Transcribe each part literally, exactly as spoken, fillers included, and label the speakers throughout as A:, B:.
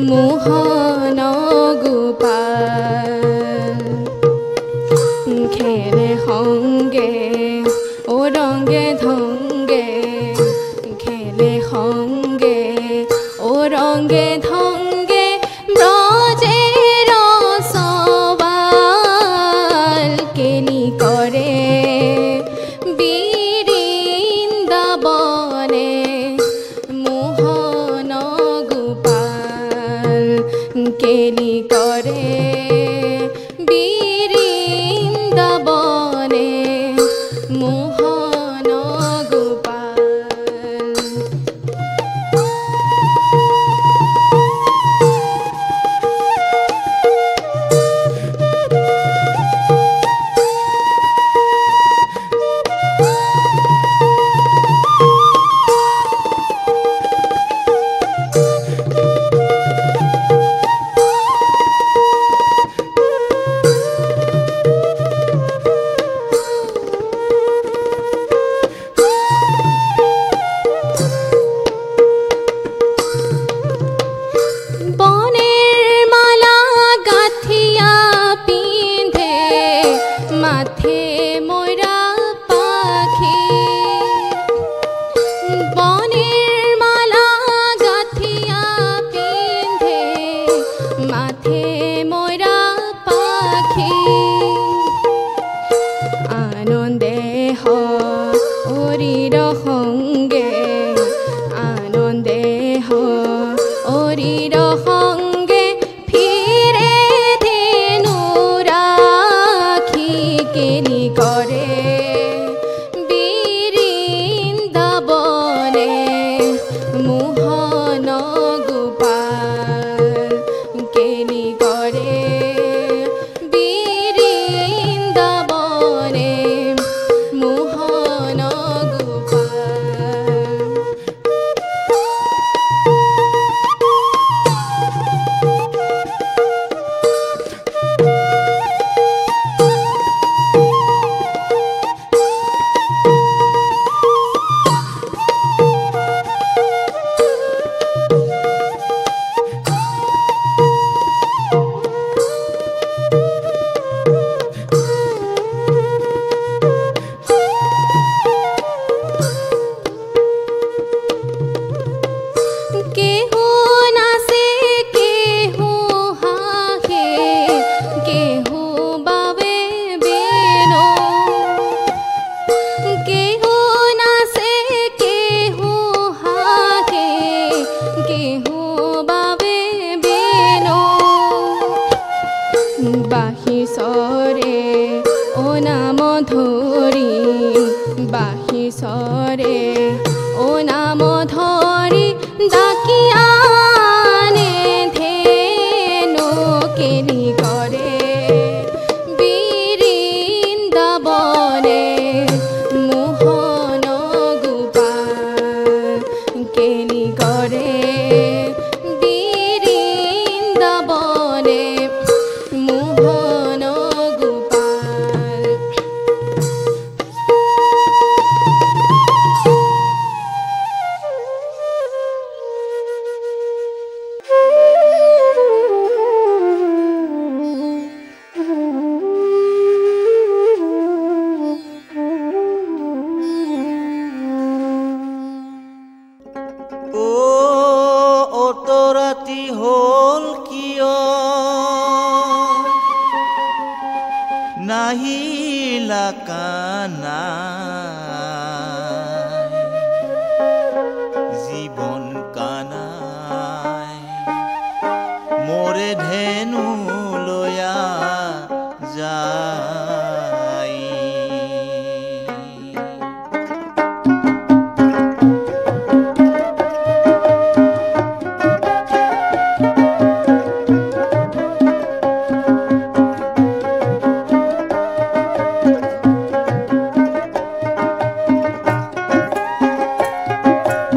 A: মোহন গোপাল খেলে সংগে ও রঙ্গে ধঙ্গে খেলে সংগে ও রঙ্গে ধঙ্গে ব্রজের সবাল কেলি করে বৃন্দাবনে মোহন গোপাল কেলি করে বৃন্দাবনে মোহন গোপাল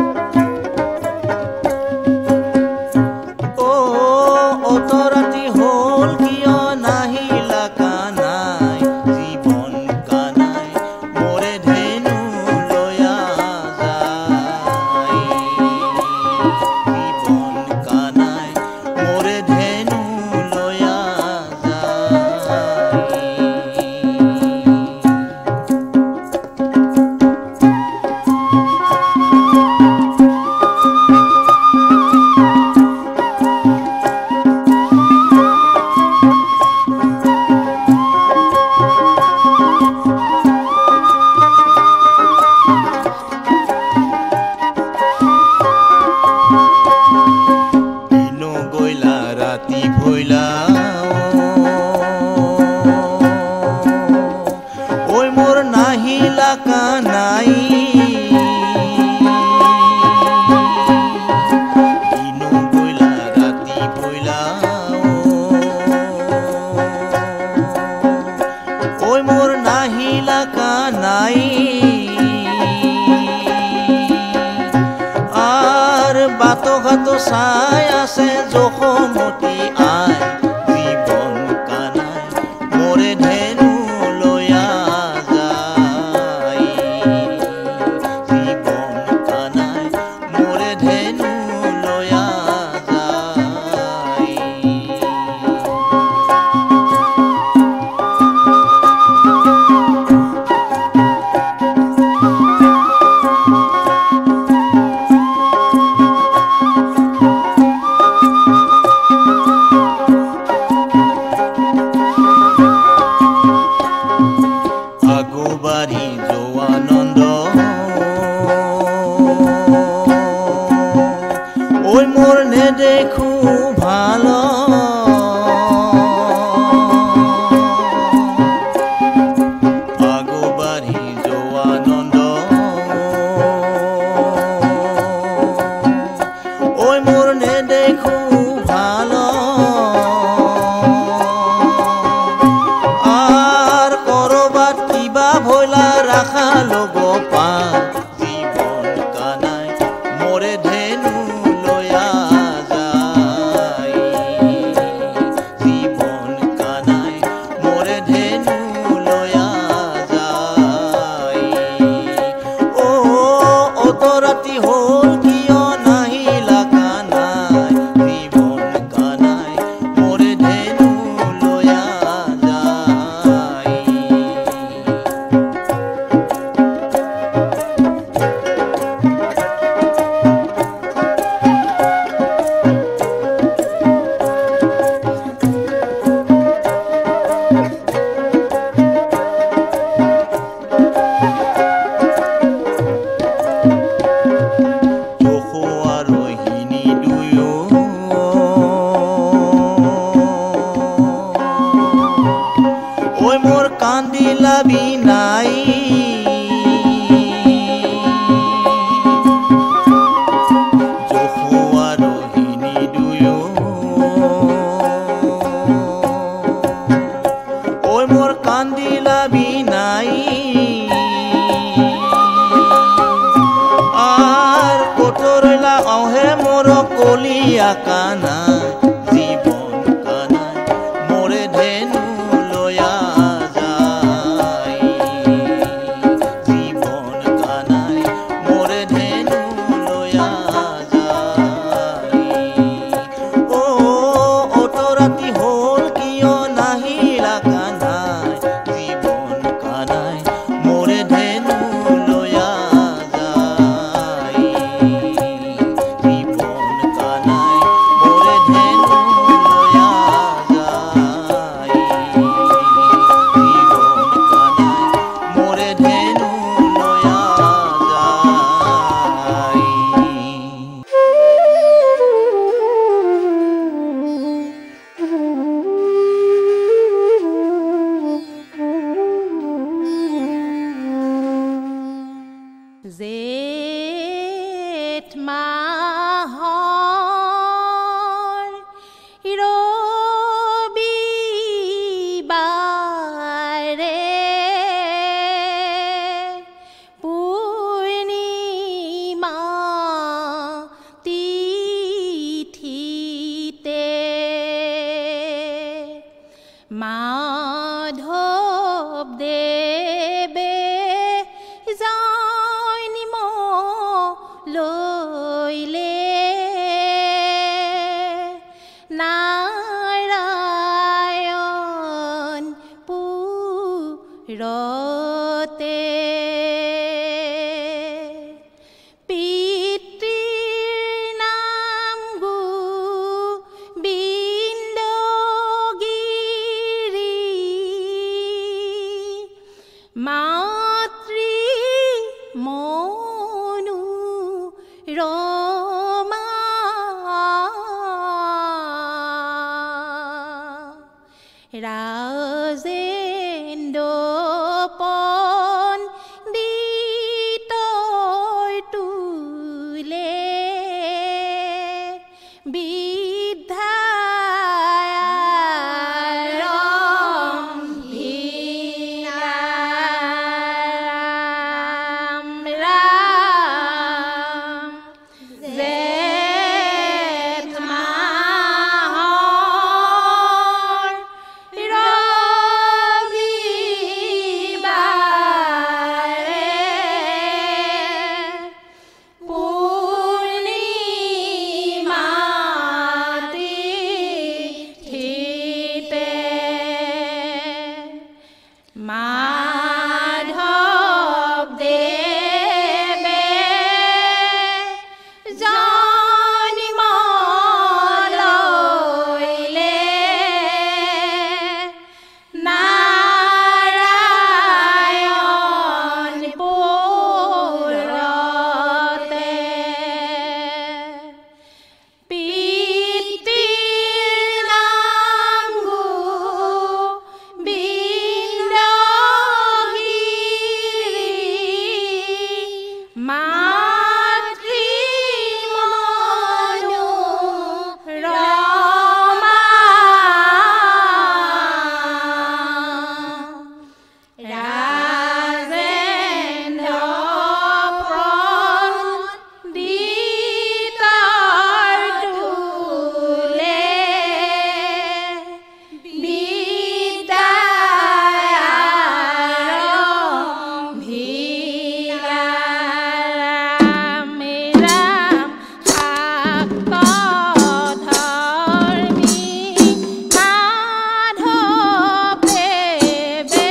B: অত ৰাতি গইলা ওই মোর নাহিলা কানাই দিনু গইলা রাতি বইলা ওই মোর নাহিলা কানাই আর বাতো ঘাতো চাই আছে জখমতি আই জীবন কানাই মোরে ধেনু লয়া যায় জীবন কানাই মোরে ধেনু লয়া যায় আগবাড়ি যোৱানন্দ ওই মোর নেদেখো ভাল আগবাড়ি যোৱানন্দ ওই মোর নেদেখো ভাল ভোলা রাখা লগ পাল জীবন কানাই মোরে ধেনু লয়া যায় জীবন কানাই মোরে ধেনু লয়া যায় ও অত রাতি হল কিয় নাহিলা কানাই জীবন কানাই মোরে ধেনু লয়া যায় ওই মোর কান্দিলা বিনাই জখুয়া রহিনী দুয়ো ওই মোর কান্দিলা বিনাই আর কটরলা অহে মোর কলিয়া কানা জীবন কানাই মোরে ধেনু লয়া যায় জীবন কানাই মোরে ধেনু লয়া যায় ও অত রাতি হল কিয় নাহিলা কানাই জীবন কানাই মোরে ধেনু লয়া যায় জীবন কানাই মোরে ধেনু লয়া যায় জীবন কানাই মোরে ধেনু লয়া
A: যায় জেঠ মাহৰ ৰবিবাৰে পূৰ্ণিমা তিথিতে মাধৱ দেৱে জন্ম লইলে নাৰায়ণ পুৰতে পিতৃৰ নাম গোবিন্দগিৰি মাতৃ মনু ৰমা ৰাজেন্দ্ৰপন দিতৰ তুলে বিদ্যাৰম্ভিৰাম ৰাম জেঠ মাহৰ ৰবিবাৰে পূৰ্ণিমা তিথিতে মাধৱদেৱে জন্ম লৈলে নাৰায়ণপুৰতে পিতৃৰ নাম গোবিন্দগিৰি মাতৃ মনোৰমা ৰাজেন্দ্ৰপন দিতৰ তুলে বিদ্যাৰম্ভিৰাম ৰাম শাক্তধৰ্মী মাধৱদেৱে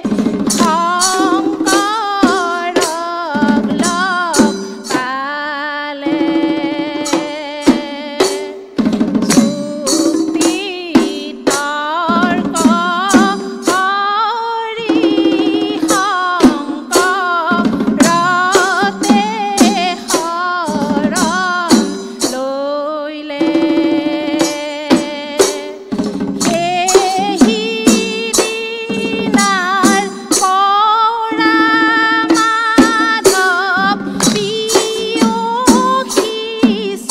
A: শংকৰক লগ পালে যুক্তি তৰ্ক কৰি শংকৰতে শৰণ লৈলে সেই দিনাৰ পৰা মাধৱ বিয়সিছ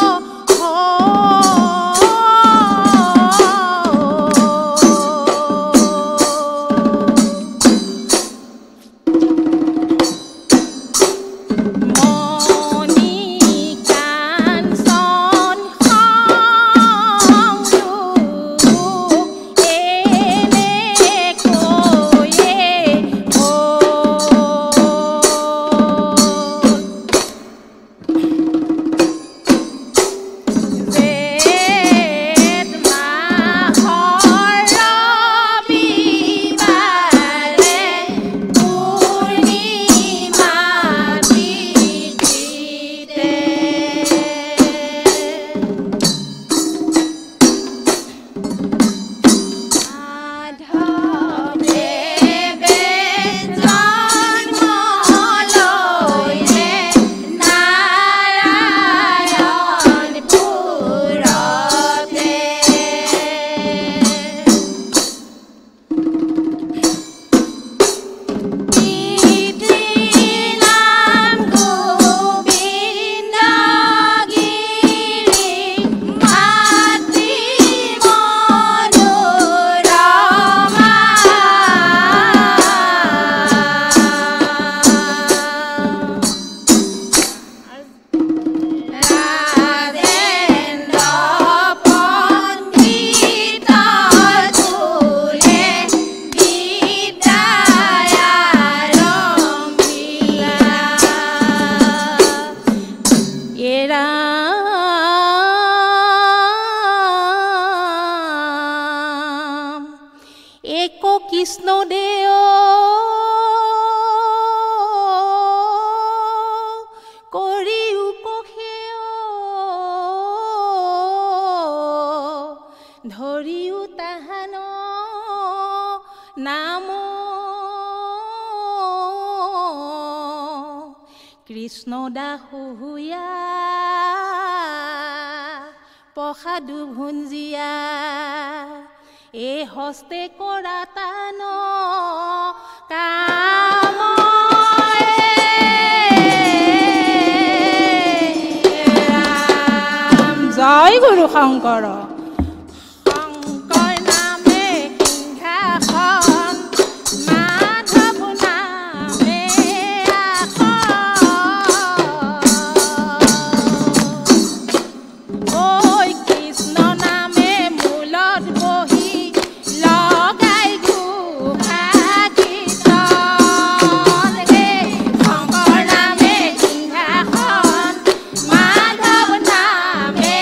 A: মণিকাঞ্চন সংযোগ এনেকৈয়ে হ'ল। জেঠ মাহৰ ৰবিবাৰে পূৰ্ণিমা তিথিতে মাধৱদেৱে জন্ম লৈলে নাৰায়ণপুৰতে পিতৃৰ নাম গোবিন্দগিৰি মাতৃ মনোৰমা ৰাজেন্দ্ৰপন দিতৰ তুলে বিদ্যাৰম্ভিৰাম এ ৰাম এক কৃষ্ণ দেৱ কৰি উপসেয় ধৰিও তাহান নাম কৃষ্ণ দাসুয়া প্ৰসাদু ভুঞ্জিয়া এই হস্তে কৰা তান কাম জয় গুৰু শংকৰ শংকৰ নামে সিংহাসন মাধৱ নামে আসন ঐ কৃষ্ণ নামে মূলত বহি লগাই ঘোষা কীৰ্তন হে শংকৰ নামে সিংহাসন মাধৱ নামে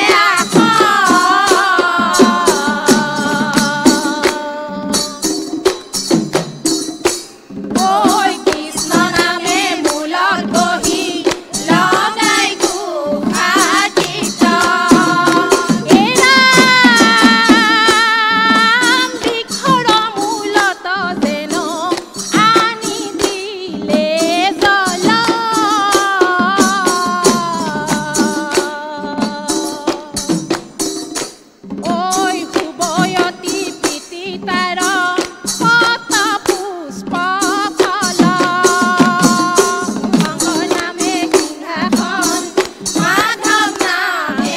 A: ঐ কৃষ্ণ নামে মূলত বহি লগাই ঘোষা কীৰ্তন এই ৰাম বৃক্ষৰ মূলত যেন আনি দিলে জল ঐ শুভয়তী প্ৰীতি তাৰ পত পুষ্প ফল শংকৰ নামে সিংহাসন মাধৱ নামে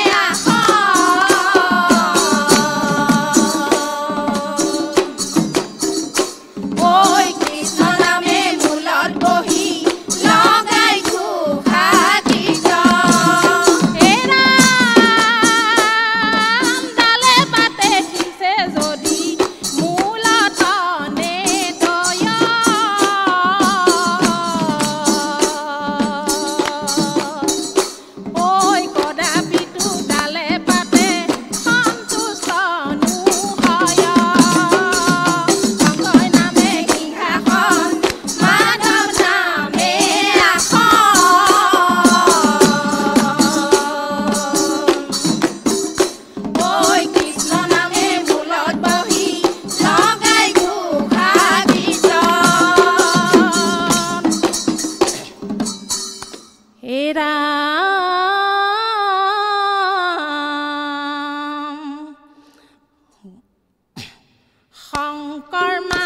A: আসন ঐ কৃষ্ণ নামে মূলত বহি লগাই ঘোষা কীৰ্তন এই ৰাম ডালে পাতে সিঁচে যদি মূলতনে দয় ঐ কদাপিতো ডালে পাতে সন্তুষ্ট নোহয় শংকৰ নামে সিংহাসন মাধৱ নামে আসন ঐ কৃষ্ণ নামে মূলত বহি লগাই ঘোষা কীৰ্তন হে ৰাম শংকৰ মা